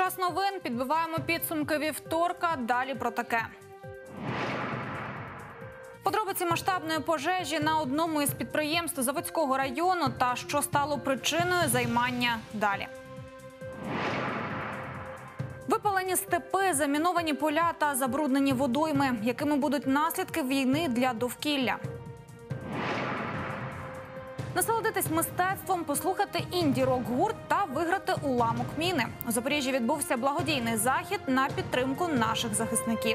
Час новин. Підбиваємо підсумки вівторка. Далі про таке. Подробиці масштабної пожежі на одному із підприємств Заводського району та що стало причиною займання далі. Випалені степи, заміновані поля та забруднені водойми. Якими будуть наслідки війни для довкілля? Насолодитись мистецтвом, послухати інді-рок-гурт та виграти уламок міни. У Запоріжжі відбувся благодійний захід на підтримку наших захисників.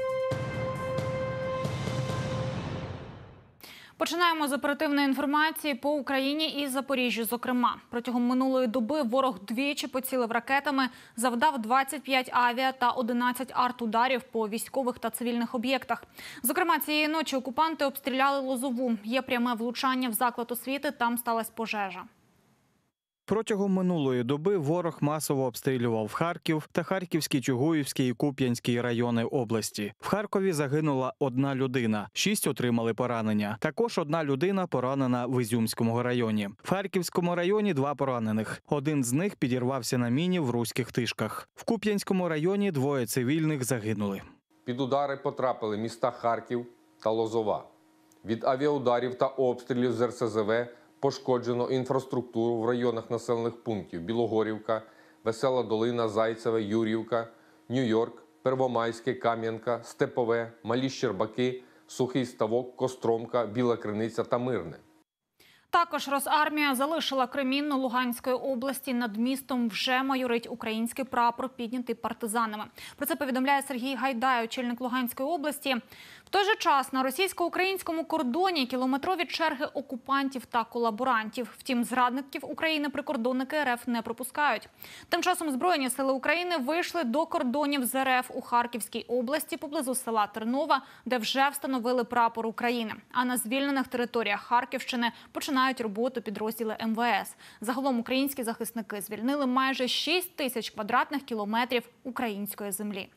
Починаємо з оперативної інформації по Україні і Запоріжжю, зокрема. Протягом минулої доби ворог двічі поцілив ракетами, завдав 25 авіа та 11 артударів по військових та цивільних об'єктах. Зокрема, цієї ночі окупанти обстріляли Лозову. Є пряме влучання в заклад освіти, там сталася пожежа. Протягом минулої доби ворог масово обстрілював Харків та Харківський, Чугуївський і Куп'янський райони області. В Харкові загинула 1 людина, 6 отримали поранення. Також 1 людина поранена в Ізюмському районі. В Харківському районі 2 поранених. Один з них підірвався на міні в Руських Тишках. В Куп'янському районі 2 цивільних загинули. Під удари потрапили міста Харків та Лозова. Від авіаударів та обстрілів з РСЗВ пошкоджено інфраструктуру в районах населених пунктів Білогорівка, Весела Долина, Зайцеве, Юрівка, Нью-Йорк, Первомайське, Кам'янка, Степове, Малі Щербаки, Сухий Ставок, Костромка, Біла Криниця та Мирне. Також Росармія залишила Кремінну Луганської області. Над містом вже майорить український прапор, піднятий партизанами. Про це повідомляє Сергій Гайдай, очільник Луганської області. В той же час на російсько-українському кордоні кілометрові черги окупантів та колаборантів. Втім, зрадників України прикордонники РФ не пропускають. Тим часом Збройні сили України вийшли до кордонів з РФ у Харківській області поблизу села Тернова, де вже встановили прапор України. А на звільнених територіях Харківщини починають роботу підрозділи МВС. Загалом українські захисники звільнили майже 6 тисяч квадратних кілометрів української землі.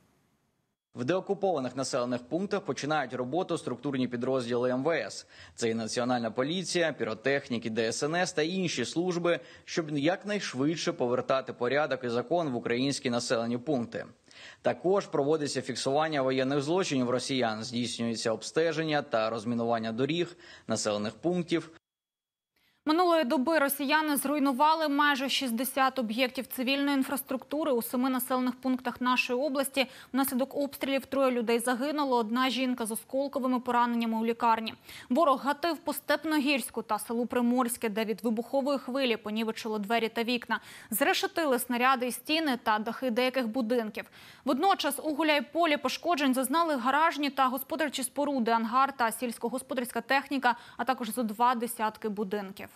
В деокупованих населених пунктах починають роботу структурні підрозділи МВС. Це і Національна поліція, піротехніки, ДСНС та інші служби, щоб якнайшвидше повертати порядок і закон в українські населені пункти. Також проводиться фіксування воєнних злочинів росіян, здійснюється обстеження та розмінування доріг, населених пунктів. Минулої доби росіяни зруйнували майже 60 об'єктів цивільної інфраструктури у 7 населених пунктах нашої області. Внаслідок обстрілів 3 людей загинуло, 1 жінка з осколковими пораненнями у лікарні. Ворог гатив по Степногірську та селу Приморське, де від вибухової хвилі понівечило двері та вікна. Зрешетили снаряди і стіни та дахи деяких будинків. Водночас у Гуляйполі пошкоджень зазнали гаражні та господарчі споруди, ангар та сільськогосподарська техніка, а також зо 2 десятки будинків.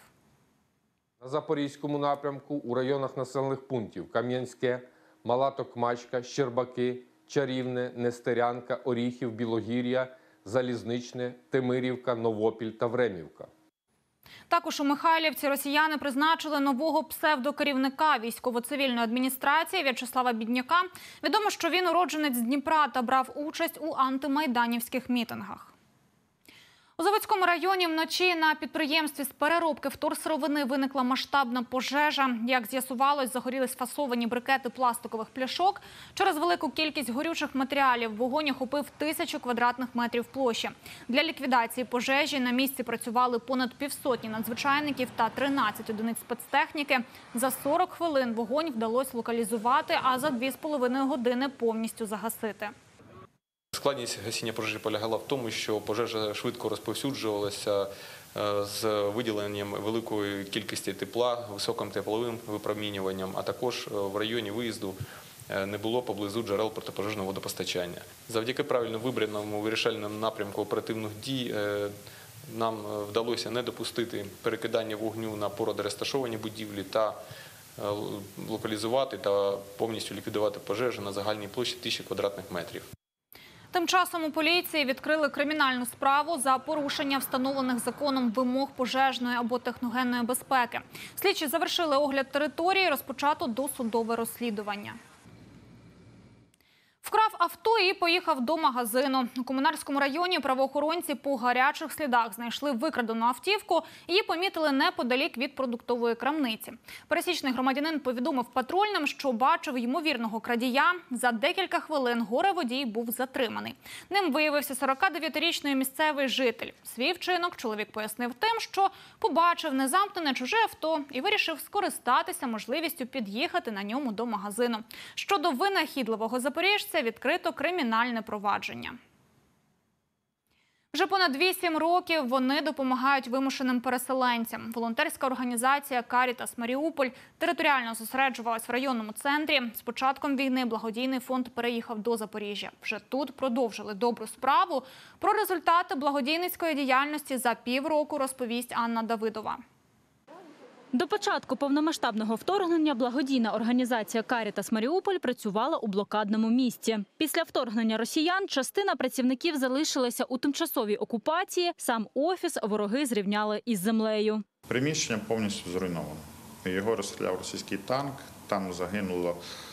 На Запорізькому напрямку у районах населених пунктів Кам'янське, Мала Токмачка, Щербаки, Чарівне, Нестерянка, Оріхів, Білогір'я, Залізничне, Темирівка, Новопіль та Времівка. Також у Михайлівці росіяни призначили нового псевдокерівника військово-цивільної адміністрації В'ячеслава Бідняка. Відомо, що він уродженець Дніпра та брав участь у антимайданівських мітингах. У Заводському районі вночі на підприємстві з переробки вторсировини виникла масштабна пожежа. Як з'ясувалось, загорілись фасовані брикети пластикових пляшок. Через велику кількість горючих матеріалів вогонь охопив 1000 квадратних метрів площі. Для ліквідації пожежі на місці працювали понад півсотні надзвичайників та 13 одиниць спецтехніки. За 40 хвилин вогонь вдалося локалізувати, а за 2,5 години повністю загасити. Складність гасіння пожежі полягала в тому, що пожежа швидко розповсюджувалася з виділенням великої кількості тепла, високим тепловим випромінюванням, а також в районі виїзду не було поблизу джерел протипожежного водопостачання. Завдяки правильно вибраному вирішальному напрямку оперативних дій нам вдалося не допустити перекидання вогню на поруч розташовані будівлі та локалізувати та повністю ліквідувати пожежу на загальній площі 1000 квадратних метрів. Тим часом у поліції відкрили кримінальну справу за порушення встановлених законом вимог пожежної або техногенної безпеки. Слідчі завершили огляд території, розпочато досудове розслідування. Вкрав авто і поїхав до магазину. У Комунарському районі правоохоронці по гарячих слідах знайшли викрадену автівку. Її помітили неподалік від продуктової крамниці. Пересічний громадянин повідомив патрульним, що бачив ймовірного крадія. За декілька хвилин горе-водій був затриманий. Ним виявився 49-річний місцевий житель. Свій вчинок чоловік пояснив тим, що побачив незамкнене чуже авто і вирішив скористатися можливістю під'їхати на ньому до магазину. Щодо винахідливого запоріжця відкрито кримінальне провадження. Вже понад 8 років вони допомагають вимушеним переселенцям. Волонтерська організація «Карітас Маріуполь» територіально зосереджувалась в районному центрі. З початком війни благодійний фонд переїхав до Запоріжжя. Вже тут продовжили добру справу. Про результати благодійницької діяльності за півроку розповість Анна Давидова. До початку повномасштабного вторгнення благодійна організація «Карітас Маріуполь» працювала у блокадному місті. Після вторгнення росіян частина працівників залишилася у тимчасовій окупації, сам офіс вороги зрівняли із землею. Приміщення повністю зруйновано. Його розстріляв російський танк, там загинуло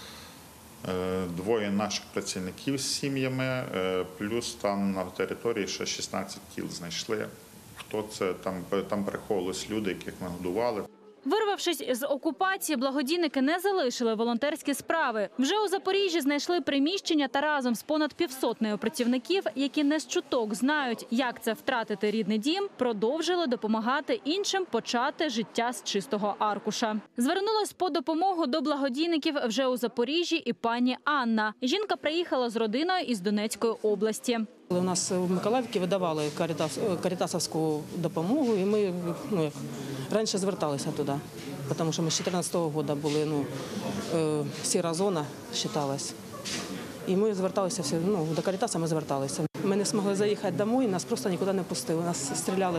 2 наших працівників з сім'ями, плюс там на території ще 16 тіл знайшли. Хто це? Там переховувалися люди, яких ми годували. Вирвавшись з окупації, благодійники не залишили волонтерські справи. Вже у Запоріжжі знайшли приміщення та разом з понад 500 працівників, які не з чуток знають, як це втратити рідний дім, продовжили допомагати іншим почати життя з чистого аркуша. Звернулась по допомогу до благодійників вже у Запоріжжі і пані Анна. Жінка приїхала з родиною із Донецької області. У нас в Миколаївці видавали карітасовську допомогу, і ми раніше зверталися туди, тому що ми з 2014 року були, сіра зона вважалась. І ми зверталися до Карітаса, ми зверталися. Ми не змогли заїхати домой, нас просто нікуди не пустили. Нас стріляли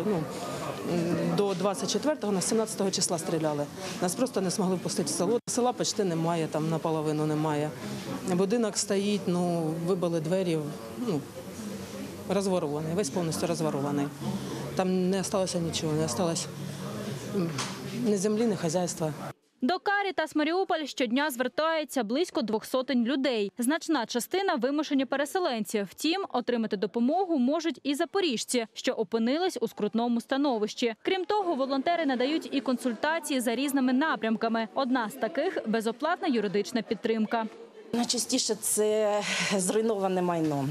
до 24-го, нас 17-го числа стріляли. Нас просто не змогли пустити в село. Села почти немає, там наполовину немає. Будинок стоїть, вибили двері, розворований, весь повністю розворований. Там не залишилося нічого, не залишилось ні землі, ні хазяйства. До «Карітас Маріуполь» щодня звертається близько 200 людей. Значна частина – вимушені переселенці. Втім, отримати допомогу можуть і запоріжці, що опинились у скрутному становищі. Крім того, волонтери надають і консультації за різними напрямками. Одна з таких – безоплатна юридична підтримка. Найчастіше це зруйноване майно,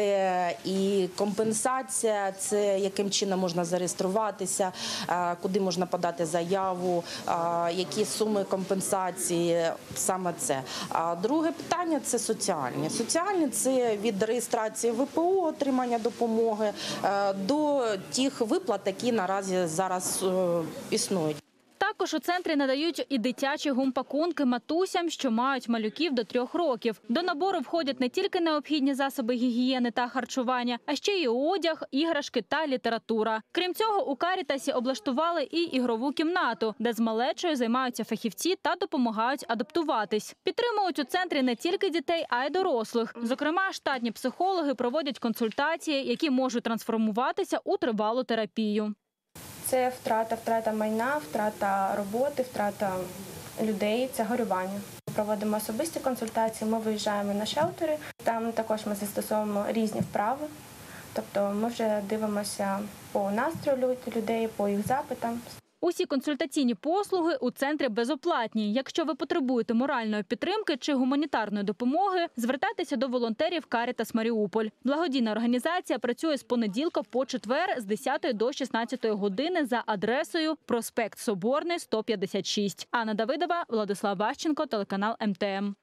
це і компенсація, це яким чином можна зареєструватися, куди можна подати заяву, які суми компенсації, саме це. А друге питання – це соціальні. Соціальні – це від реєстрації ВПО, отримання допомоги, до тих виплат, які наразі зараз існують. Також у центрі надають і дитячі гумпакунки матусям, що мають малюків до 3 років. До набору входять не тільки необхідні засоби гігієни та харчування, а ще й одяг, іграшки та література. Крім цього, у «Карітасі» облаштували і ігрову кімнату, де з малечою займаються фахівці та допомагають адаптуватись. Підтримують у центрі не тільки дітей, а й дорослих. Зокрема, штатні психологи проводять консультації, які можуть трансформуватися у тривалу терапію. Це втрата майна, втрата роботи, втрата людей, це горювання. Ми проводимо особисті консультації, ми виїжджаємо на шелтери, там також ми застосовуємо різні вправи. Тобто ми вже дивимося по настрою людей, по їх запитам. Усі консультаційні послуги у центрі безоплатні. Якщо ви потребуєте моральної підтримки чи гуманітарної допомоги, звертайтеся до волонтерів «Карітас Маріуполь». Благодійна організація працює з понеділка по четвер з 10 до 16 години за адресою проспект Соборний, 156. Анна Давидова, Владислав Ващенко, телеканал МТМ.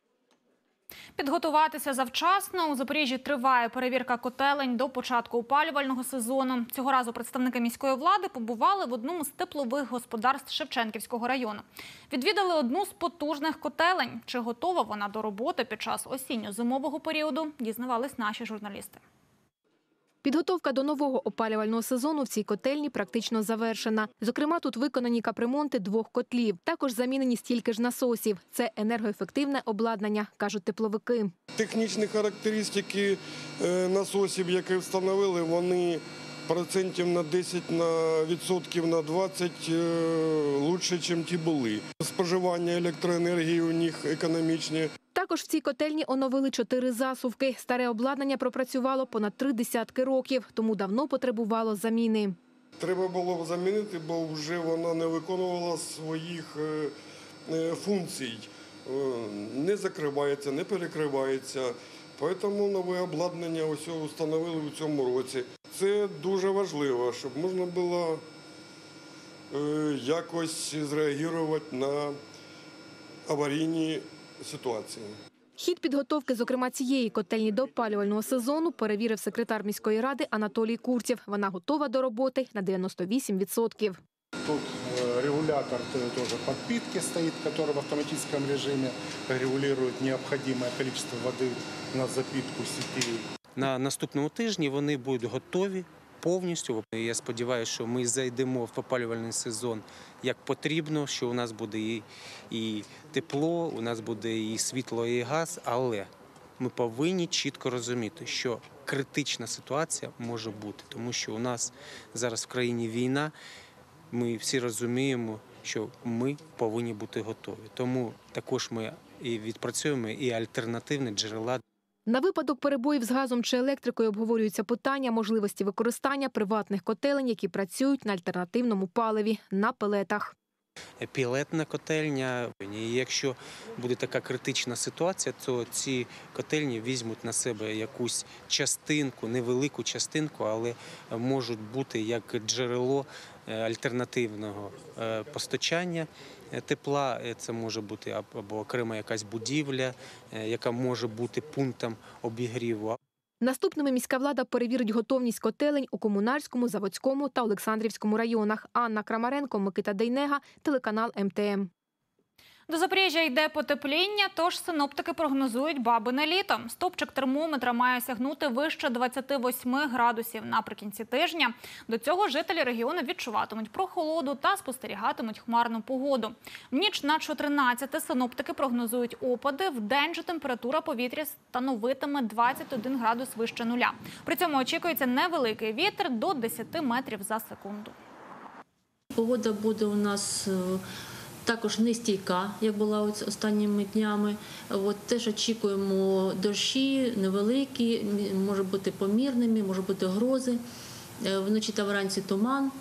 Підготуватися завчасно. У Запоріжжі триває перевірка котелень до початку опалювального сезону. Цього разу представники міської влади побували в одному з теплових господарств Шевченківського району. Відвідали одну з потужних котелень. Чи готова вона до роботи під час осінньо-зимового періоду, дізнавались наші журналісти. Підготовка до нового опалювального сезону в цій котельні практично завершена. Зокрема, тут виконані капремонти 2 котлів. Також замінені стільки ж насосів. Це енергоефективне обладнання, кажуть тепловики. Технічні характеристики насосів, які встановили, вони процентів на 10, відсотків на 20 краще, ніж ті були. Споживання електроенергії у них економічні. Також в цій котельні оновили 4 засувки. Старе обладнання пропрацювало понад 3 десятки років, тому давно потребувало заміни. Треба було замінити, бо вже вона не виконувала своїх функцій. Не закривається, не перекривається. Тому нове обладнання ось встановили у цьому році. Це дуже важливо, щоб можна було якось зреагувати на аварійні ситуації. Хід підготовки, зокрема, цієї котельні до опалювального сезону перевірив секретар міської ради Анатолій Курців. Вона готова до роботи на 98%. Тут регулятор тоже подпитки стоит, который в автоматическом режиме регулирует необходимое количество воды на запитку сетей. На наступному тижні вони будуть готові повністю. Я сподіваюся, що ми зайдемо в опалювальний сезон як потрібно, що у нас буде і тепло, у нас буде і світло, і газ, але ми повинні чітко розуміти, що критична ситуація може бути, тому що у нас зараз в країні війна, ми всі розуміємо, що ми повинні бути готові. Тому також ми і відпрацюємо і альтернативні джерела. На випадок перебоїв з газом чи електрикою обговорюються питання можливості використання приватних котелень, які працюють на альтернативному паливі – на пелетах. Пелетна котельня. І якщо буде така критична ситуація, то ці котельні візьмуть на себе якусь частинку, невелику частинку, але можуть бути як джерело альтернативного постачання тепла. Це може бути або окрема якась будівля, яка може бути пунктом обігріву. Наступними міська влада перевірить готовність котелень у Комунарському, Заводському та Олександрівському районах. Анна Крамаренко, Микита Дейнега, телеканал МТМ. До Запоріжжя йде потепління, тож синоптики прогнозують бабине літо. Стопчик термометра має сягнути вище 28 градусів наприкінці тижня. До цього жителі регіону відчуватимуть прохолоду та спостерігатимуть хмарну погоду. В ніч на 14 синоптики прогнозують опади. Вдень же температура повітря становитиме 21 градус вище нуля. При цьому очікується невеликий вітер до 10 метрів за секунду. Погода буде у нас також нестійка, як була останніми днями. Теж очікуємо дощі невеликі, може бути помірними, може бути грози. Вночі та вранці туман.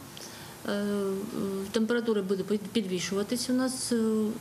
Температура буде підвищуватись у нас.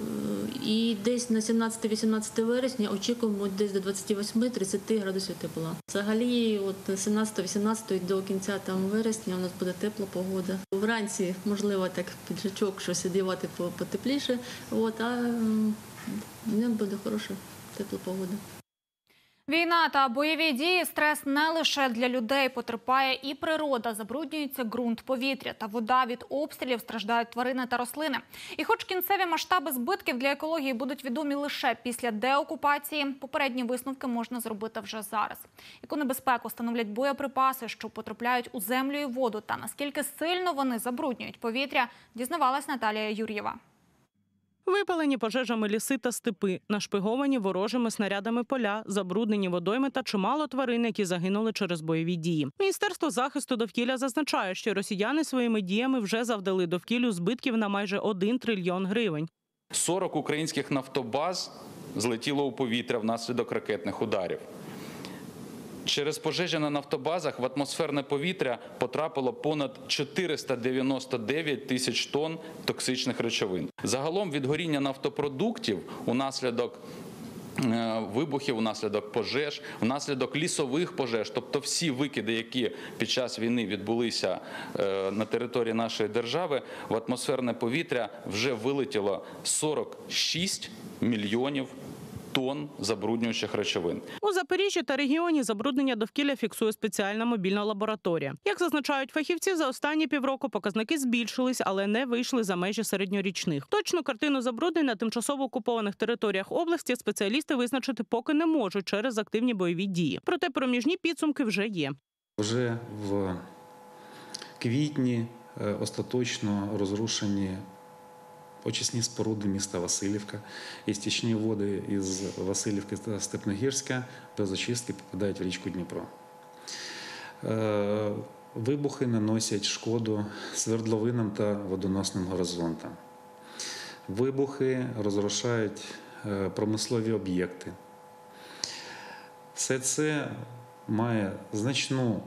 І десь на 17-18 вересня очікуємо десь до 28-30 градусів тепла. Взагалі, от 17-18 до кінця вересня у нас буде тепла погода. Вранці, можливо, так піджачок, щось одягати потепліше, а днем буде хороша тепла погода. Війна та бойові дії – стрес не лише для людей. Потерпає і природа, забруднюється ґрунт, повітря та вода. Від обстрілів страждають тварини та рослини. І хоч кінцеві масштаби збитків для екології будуть відомі лише після деокупації, попередні висновки можна зробити вже зараз. Яку небезпеку становлять боєприпаси, що потрапляють у землю і воду, та наскільки сильно вони забруднюють повітря, дізнавалась Наталія Юр'єва. Випалені пожежами ліси та степи, нашпиговані ворожими снарядами поля, забруднені водойми та чимало тварин, які загинули через бойові дії. Міністерство захисту довкілля зазначає, що росіяни своїми діями вже завдали довкіллю збитків на майже 1 трильйон гривень. 40 українських нафтобаз злетіло у повітря внаслідок ракетних ударів. Через пожежі на нафтобазах в атмосферне повітря потрапило понад 499 тисяч тонн токсичних речовин. Загалом від горіння нафтопродуктів унаслідок вибухів, унаслідок пожеж, внаслідок лісових пожеж, тобто всі викиди, які під час війни відбулися на території нашої держави, в атмосферне повітря вже вилетіло 46 мільйонів тонн забруднюючих речовин. У Запоріжжі та регіоні забруднення довкілля фіксує спеціальна мобільна лабораторія. Як зазначають фахівці, за останні півроку показники збільшились, але не вийшли за межі середньорічних. Точну картину забруднень на тимчасово окупованих територіях області спеціалісти визначити поки не можуть через активні бойові дії. Проте проміжні підсумки вже є. Вже в квітні остаточно розрушені очисні споруди міста Василівка і стічні води із Василівки та Степногірська без очистки попадають в річку Дніпро. Вибухи наносять шкоду свердловинам та водоносним горизонтам. Вибухи розрушають промислові об'єкти, Все це має значну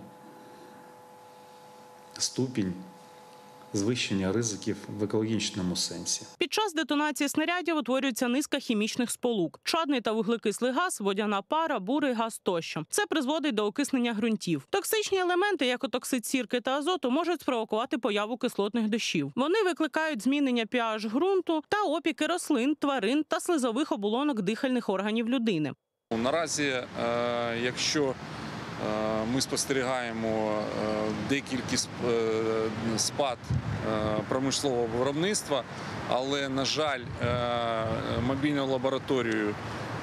ступінь звищення ризиків в екологічному сенсі. Під час детонації снарядів утворюється низка хімічних сполук – чадний та вуглекислий газ, водяна пара, бурий газ тощо. Це призводить до окиснення ґрунтів. Токсичні елементи, як оксид сірки та азоту, можуть спровокувати появу кислотних дощів. Вони викликають змінення pH ґрунту та опіки рослин, тварин та слизових оболонок дихальних органів людини. Наразі, якщо ми спостерігаємо декілька спад промислового виробництва, але, на жаль, мобільною лабораторією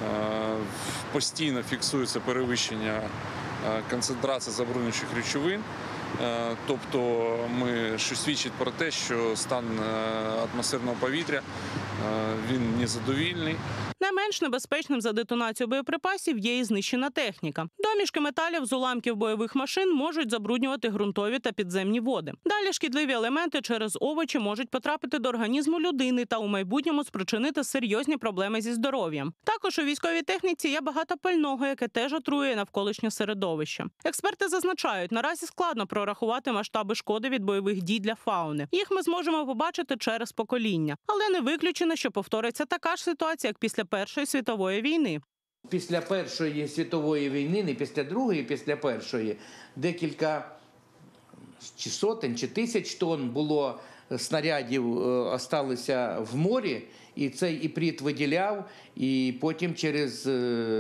постійно фіксується перевищення концентрації забруднюючих речовин. Тобто, що свідчить про те, що стан атмосферного повітря він незадовільний. Не менш небезпечним за детонацію боєприпасів є і знищена техніка. Домішки металів з уламків бойових машин можуть забруднювати ґрунтові та підземні води. Далі шкідливі елементи через овочі можуть потрапити до організму людини та у майбутньому спричинити серйозні проблеми зі здоров'ям. Також у військовій техніці є багато пального, яке теж отруює навколишнє середовище. Експерти зазначають, наразі складно прорахувати масштаби шкоди від бойових дій для фауни. Їх ми зможемо побачити через покоління. Але не виключено, що повториться така ж ситуація, як після Першої світової війни. Після Першої світової війни, не після Другої, після Першої, декілька чи сотень, чи тисяч тонн було снарядів, осталися в морі, і цей іприт виділяв, і потім через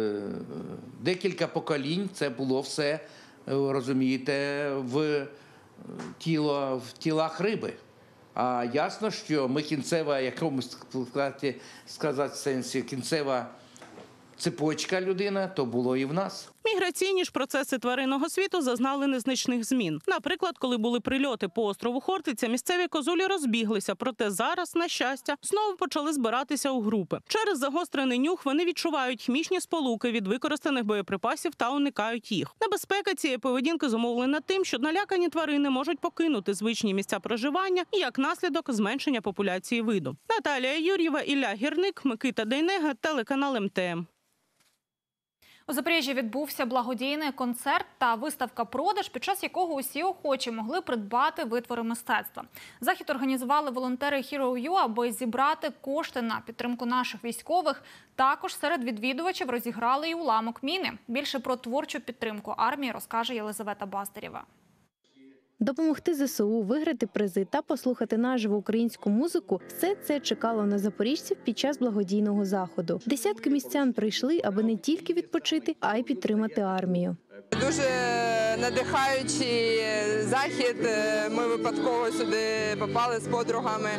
декілька поколінь це було все, розумієте, в тілах риби. А ясно, що ми кінцева, якомусь сказати сенсі, кінцева цепочка людина, то було і в нас. Міграційні ж процеси тваринного світу зазнали незначних змін. Наприклад, коли були прильоти по острову Хортиця, місцеві козулі розбіглися, проте зараз, на щастя, знову почали збиратися у групи. Через загострений нюх вони відчувають хімічні сполуки від використаних боєприпасів та уникають їх. Небезпека цієї поведінки зумовлена тим, що налякані тварини можуть покинути звичні місця проживання і, як наслідок, зменшення популяції виду. Наталія Юр'єва, Ілля Гірник, Микита Дейнега, телеканал МТМ. У Запоріжжі відбувся благодійний концерт та виставка-продаж, під час якого усі охочі могли придбати витвори мистецтва. Захід організували волонтери Hero.ua, аби зібрати кошти на підтримку наших військових. Також серед відвідувачів розіграли й уламок міни. Більше про творчу підтримку армії розкаже Єлизавета Бастерєва. Допомогти ЗСУ, виграти призи та послухати наживо українську музику – все це чекало на запоріжців під час благодійного заходу. Десятки містян прийшли, аби не тільки відпочити, а й підтримати армію. Дуже надихаючий захід. Ми випадково сюди попали з подругами.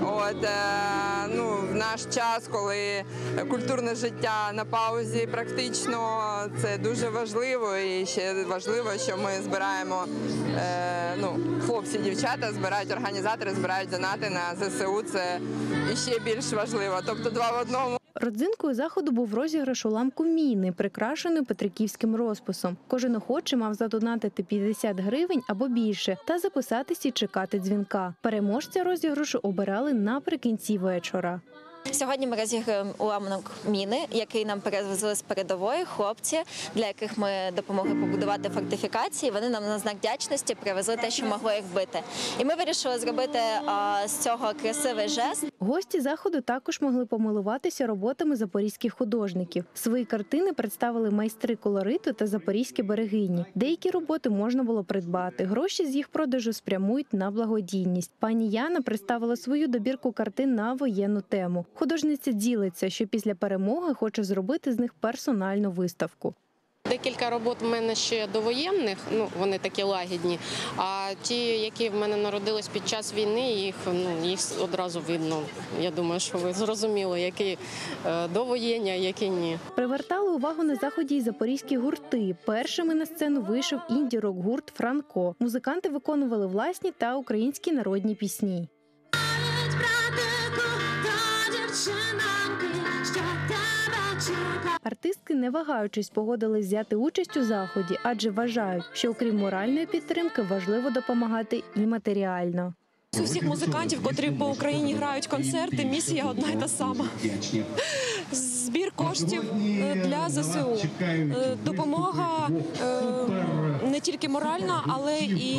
В наш час, коли культурне життя на паузі практично, це дуже важливо. І ще важливо, що ми збираємо, хлопці, дівчата збирають, організатори збирають донати на ЗСУ. Це ще більш важливо. Тобто два в одному. Родзинкою заходу був розіграш уламку міни, прикрашеної петриківським розписом. Кожен охочий мав задонатити 50 гривень або більше та записатись і чекати дзвінка. Переможця розіграшу обирали наприкінці вечора. Сьогодні ми розіграємо уламок міни, який нам перевезли з передової хлопці, для яких ми допомогли побудувати фортифікації. Вони нам на знак вдячності привезли те, що могло їх вбити. І ми вирішили зробити з цього красивий жест. Гості заходу також могли помилуватися роботами запорізьких художників. Свої картини представили майстри колориту та запорізькі берегині. Деякі роботи можна було придбати. Гроші з їх продажу спрямують на благодійність. Пані Яна представила свою добірку картин на воєнну тему. Художниця ділиться, що після перемоги хоче зробити з них персональну виставку. Декілька робот в мене ще довоєнних, вони такі лагідні, а ті, які в мене народились під час війни, їх одразу видно. Я думаю, що ви зрозуміли, які довоєнні, а які ні. Привертали увагу на заході й запорізькі гурти. Першими на сцену вийшов інді-рок-гурт «Франко». Музиканти виконували власні та українські народні пісні. Артистки, не вагаючись, погодились взяти участь у заході, адже вважають, що окрім моральної підтримки важливо допомагати і матеріально. У всіх музикантів, котрі по Україні грають концерти, місія одна й та сама. збір коштів для ЗСУ. Допомога не тільки моральна, але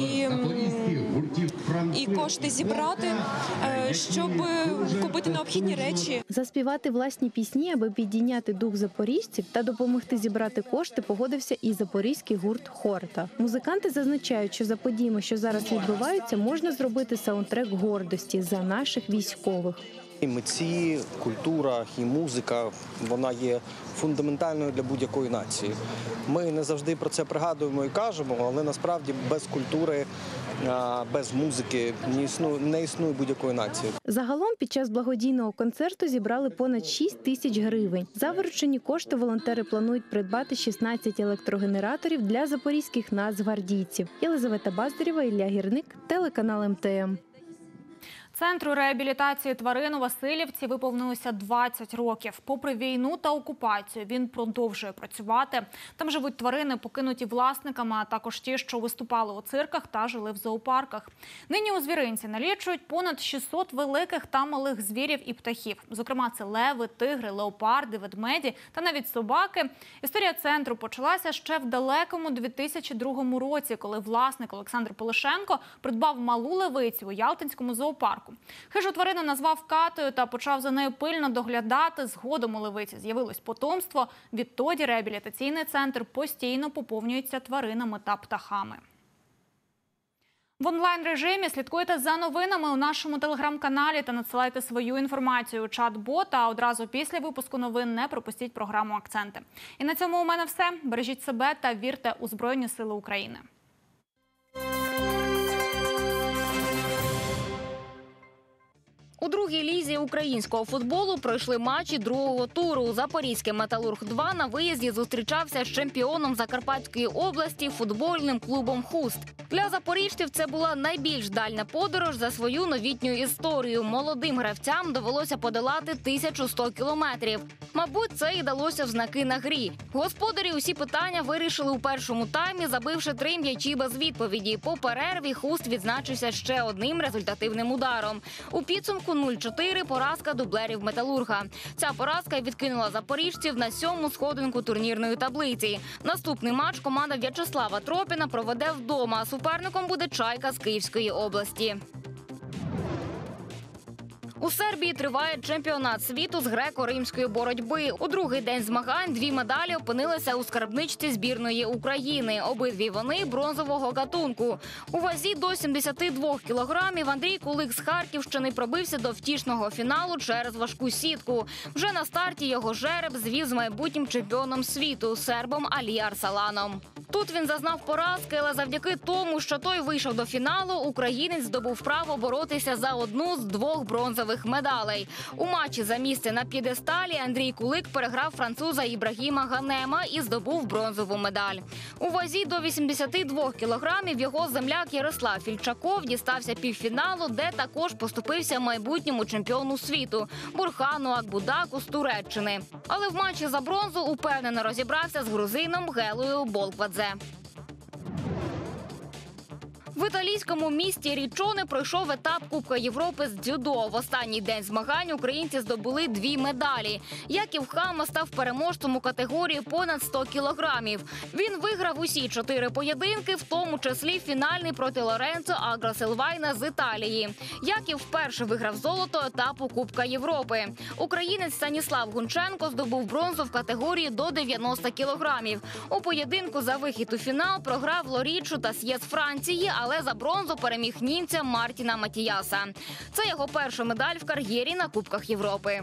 і кошти зібрати, щоб купити необхідні речі. Заспівати власні пісні, аби підійняти дух запоріжців та допомогти зібрати кошти, погодився і запорізький гурт «Хорта». Музиканти зазначають, що за подіями, що зараз відбуваються, можна зробити саундтрек гордості за наших військових. І митці, культура, і музика, вона є фундаментальною для будь-якої нації. Ми не завжди про це пригадуємо і кажемо, але насправді без культури, без музики не існує будь-якої нації. Загалом під час благодійного концерту зібрали понад 6 тисяч гривень. За виручені кошти волонтери планують придбати 16 електрогенераторів для запорізьких нацгвардійців. Єлизавета Баздарєва, Ілля Гірник, телеканал МТМ. Центру реабілітації тварин у Василівці виповнилося 20 років. Попри війну та окупацію, він продовжує працювати. Там живуть тварини, покинуті власниками, а також ті, що виступали у цирках та жили в зоопарках. Нині у звіринці налічують понад 600 великих та малих звірів і птахів. Зокрема, це леви, тигри, леопарди, ведмеді та навіть собаки. Історія центру почалася ще в далекому 2002 році, коли власник Олександр Полишенко придбав малу левицю у Ялтинському зоопарку. Хижу тварину назвав Катою та почав за нею пильно доглядати. Згодом у левиці з'явилось потомство. Відтоді реабілітаційний центр постійно поповнюється тваринами та птахами. В онлайн-режимі слідкуйте за новинами у нашому телеграм-каналі та надсилайте свою інформацію у чат-бот, а одразу після випуску новин не пропустіть програму «Акценти». І на цьому у мене все. Бережіть себе та вірте у Збройні Сили України. У другій лізі українського футболу пройшли матчі другого туру. Запорізький «Металург-2» на виїзді зустрічався з чемпіоном Закарпатської області футбольним клубом «Хуст». Для запоріжців це була найбільш дальня подорож за свою новітню історію. Молодим гравцям довелося подолати 1100 кілометрів. Мабуть, це і далося в знаки на грі. Господарі усі питання вирішили у першому таймі, забивши 3 м'ячі без відповіді. По перерві «Хуст» відзначився ще одним результативним ударом. У підсумку 0-4 поразка дублерів «Металурга». Ця поразка відкинула запоріжців на 7-му сходинку турнірної таблиці. Наступний матч команда В'ячеслава Тропіна проведе вдома. Суперником буде «Чайка» з Київської області. У Сербії триває чемпіонат світу з греко-римської боротьби. У другий день змагань 2 медалі опинилися у скарбничці збірної України. Обидві вони бронзового гатунку. У вазі до 72 кілограмів Андрій Кулик з Харківщини пробився до втішного фіналу через важку сітку. Вже на старті його жереб звів з майбутнім чемпіоном світу – сербом Алі Арсаланом. Тут він зазнав поразки, але завдяки тому, що той вийшов до фіналу, українець здобув право боротися за одну з 2 бронзових медалей. У матчі за місце на п'єдесталі Андрій Кулик переграв француза Ібрагіма Ганема і здобув бронзову медаль. У вазі до 82 кілограмів його земляк Ярослав Фільчаков дістався півфіналу, де також поступився майбутньому чемпіону світу – Бурхану Акбудаку з Туреччини. Але в матчі за бронзу упевнено розібрався з грузином Гелою Болквадзе. В італійському місті Річоне пройшов етап Кубка Європи з дзюдо. В останній день змагань українці здобули 2 медалі. Яків Хама став переможцем у категорії понад 100 кілограмів. Він виграв усі 4 поєдинки, в тому числі фінальний проти Лоренцо Агросилвайна з Італії. Яків вперше виграв золото етапу Кубка Європи. Українець Станіслав Гунченко здобув бронзу в категорії до 90 кілограмів. У поєдинку за вихід у фінал програв Лорічу Тасьє з Франції, але за бронзу переміг німця Мартіна Матіяса. Це його перша медаль в кар'єрі на Кубках Європи.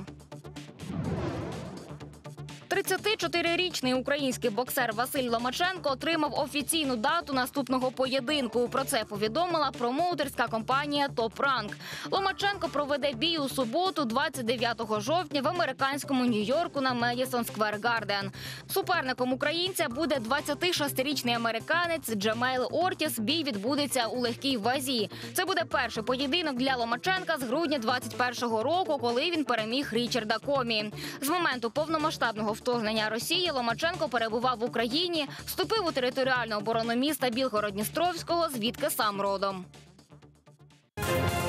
34-річний український боксер Василь Ломаченко отримав офіційну дату наступного поєдинку. Про це повідомила промоутерська компанія «Топ Ранг». Ломаченко проведе бій у суботу, 29 жовтня, в американському Нью-Йорку на Медісон Сквер Гарден. Суперником українця буде 26-річний американець Джамейл Ортіс. Бій відбудеться у легкій вазі. Це буде перший поєдинок для Ломаченка з грудня 21-го року, коли він переміг Річарда Комі. З моменту повномасштабного вторгнення Росії Ломаченко перебував в Україні, вступив у територіальну оборону міста Білгород-Дністровського, звідки сам родом.